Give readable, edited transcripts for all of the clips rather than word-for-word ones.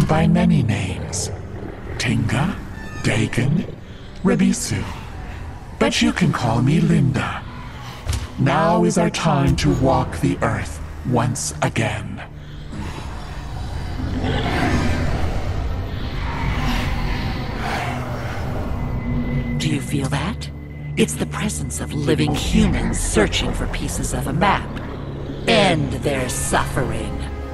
by many names. Tinga, Dagon, Rebisu. But you can call me Linda. Now is our time to walk the earth once again. Do you feel that? It's the presence of living humans searching for pieces of a map. End their suffering.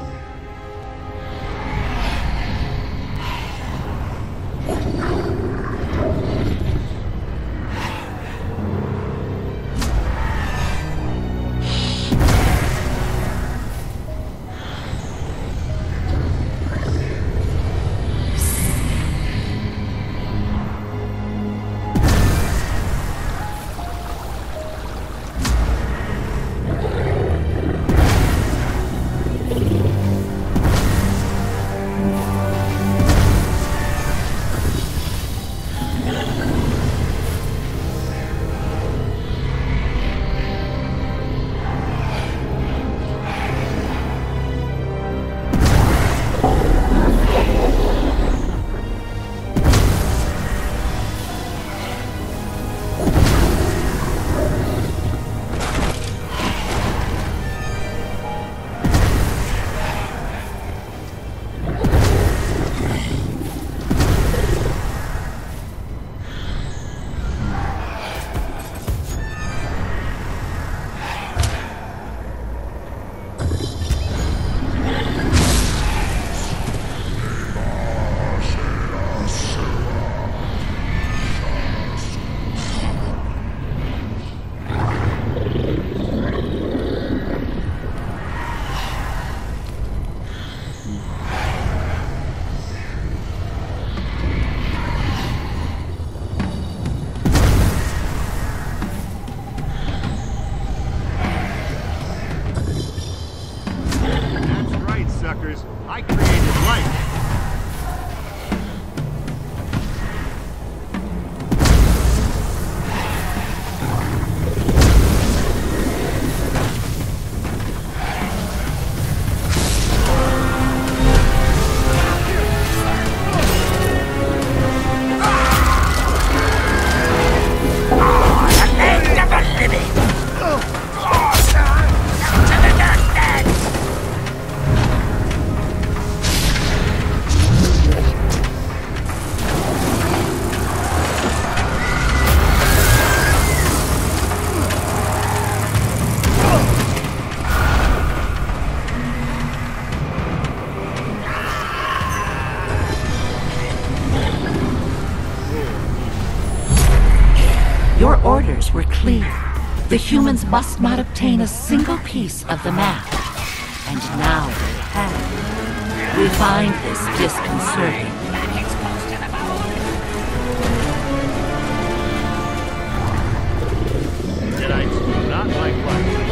I created life. Your orders were clear. The humans must not obtain a single piece of the map. And now they have. We find this disconcerting. Jedites do not like life.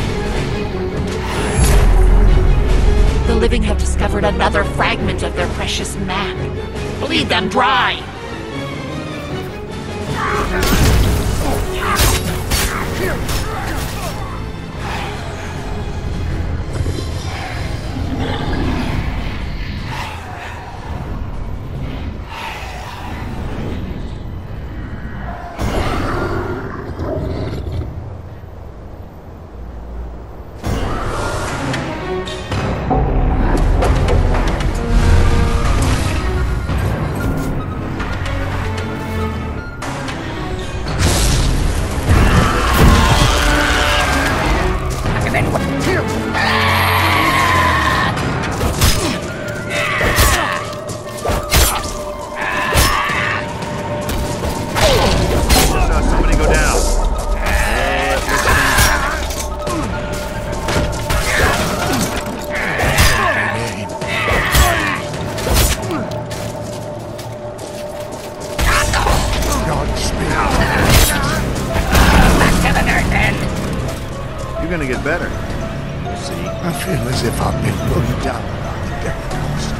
The living have discovered another fragment of their precious map. Bleed them dry! You're gonna get better. You'll see. I feel as if I've been run down by the death ghost.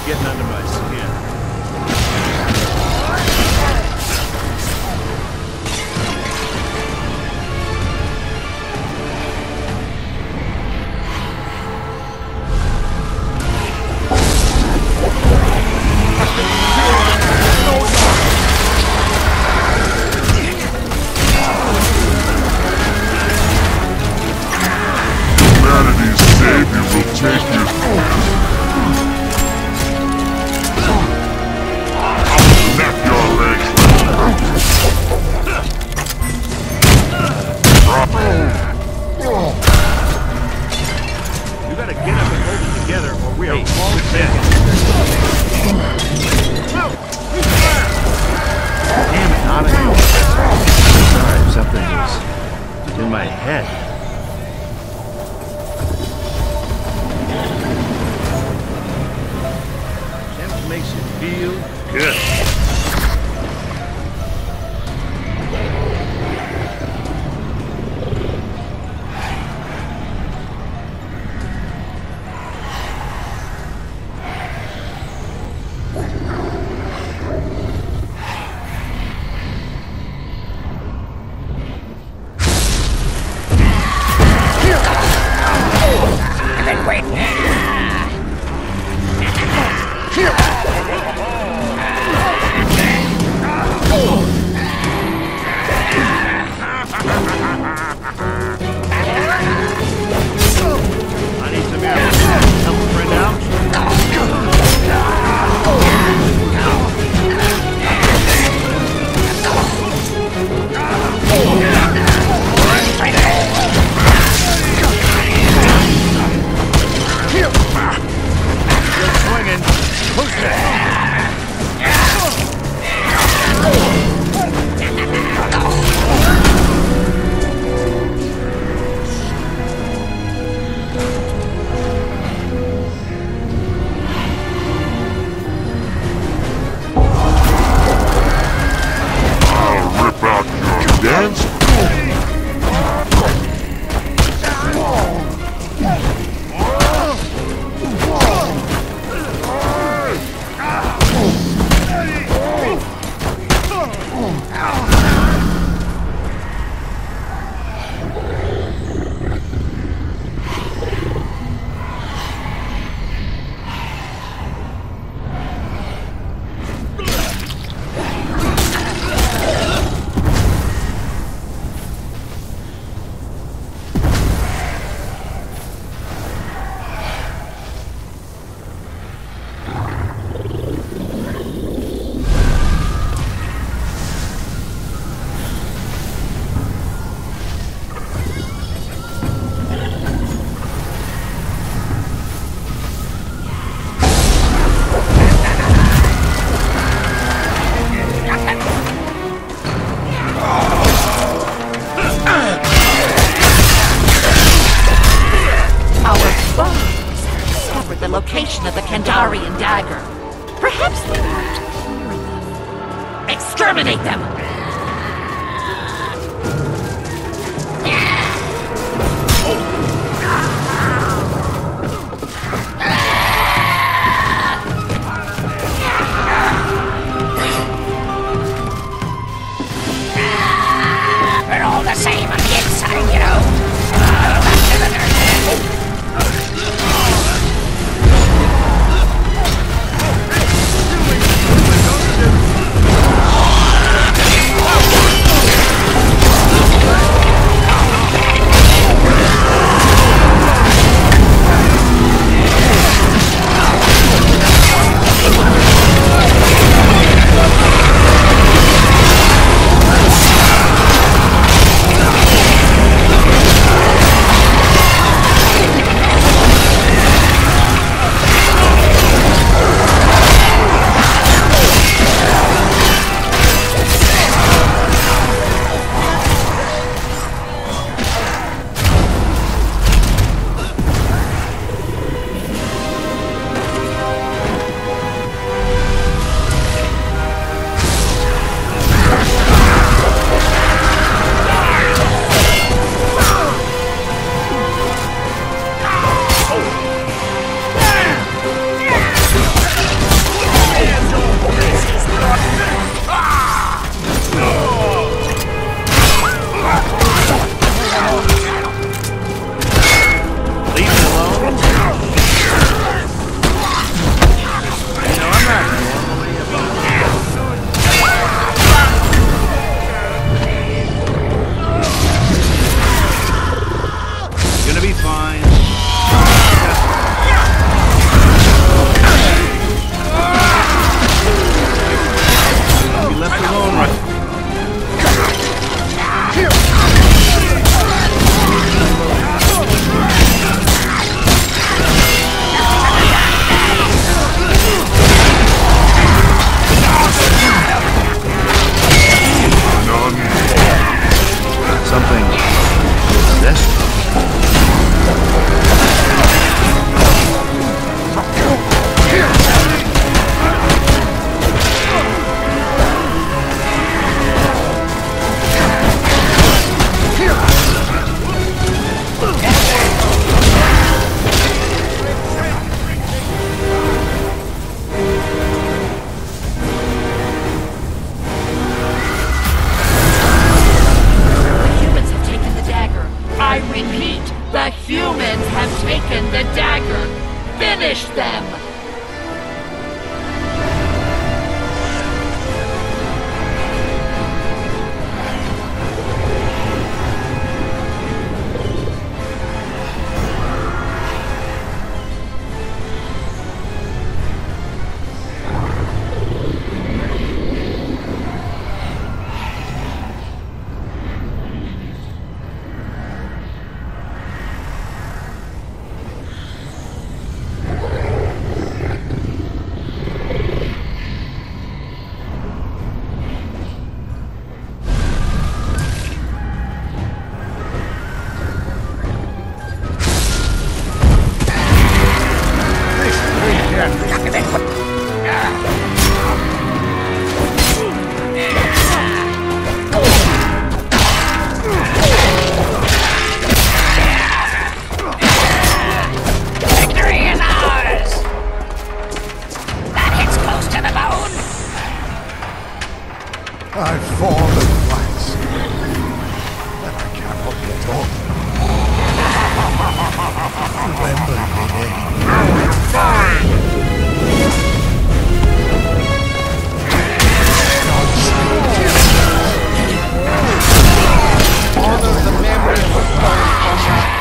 getting under my skin. Humanity's savior will take you. I'll snap your legs. You gotta get up and hold it together, or we are all dead. Damn it, not anymore. Sorry, something was in my head. That makes you feel good. I need some air. Help a friend out. Good swinging. Push that. I'll rip out your dance. The location of the Kandarian dagger. Perhaps they weren't clear enough. Exterminate them! We're all the same on the inside, you know. Back to the nurse. I've fallen once, and I cannot get up. Remember me, Honor the memory of a fallen comrade.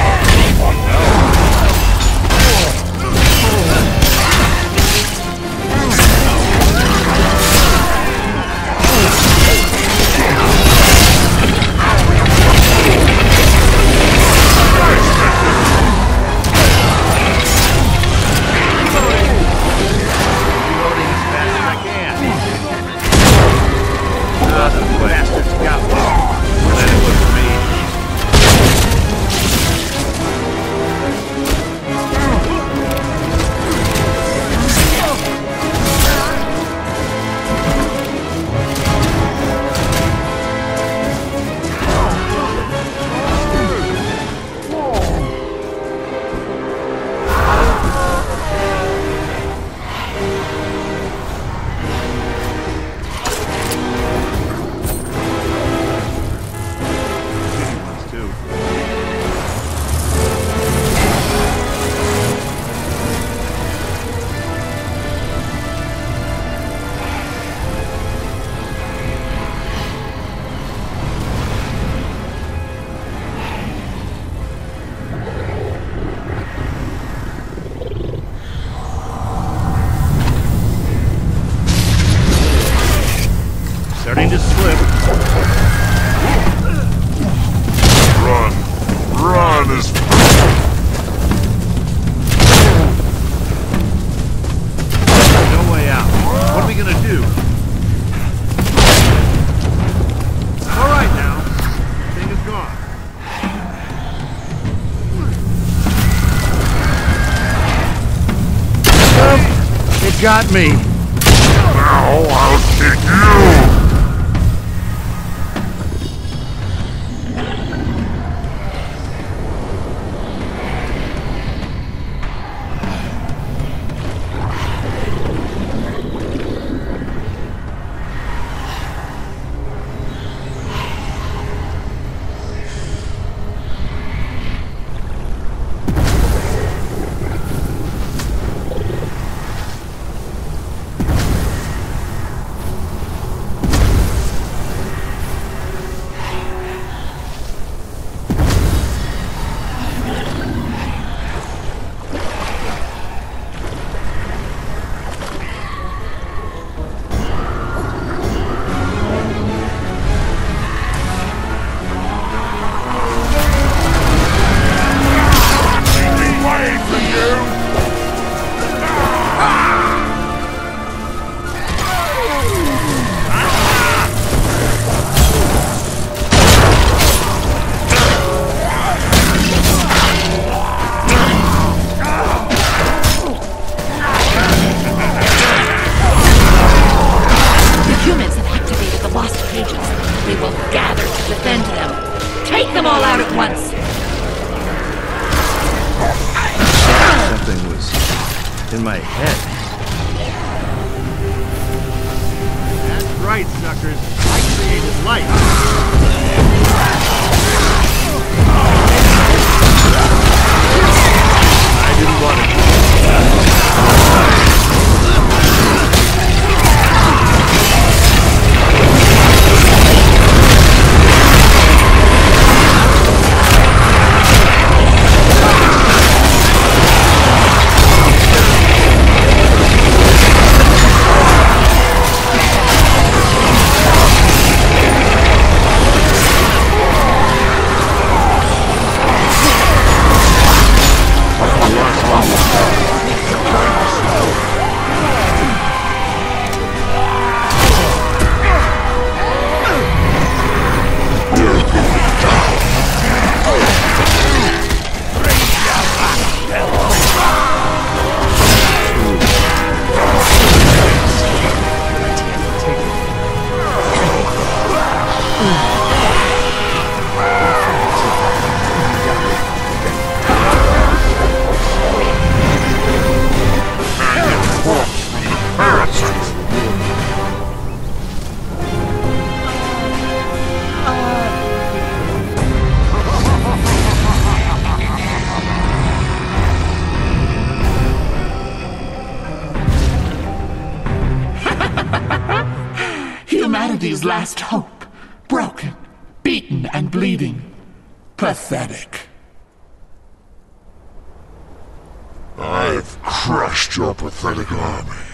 Starting to slip. Run! Run as No way out. What are we gonna do? Alright now. Thing is gone. It got me. Now I'll kick you! In my head. That's right, suckers. I created life. I didn't want it. humanity's last hope. Broken, beaten, and bleeding. Pathetic. I've crushed your pathetic army.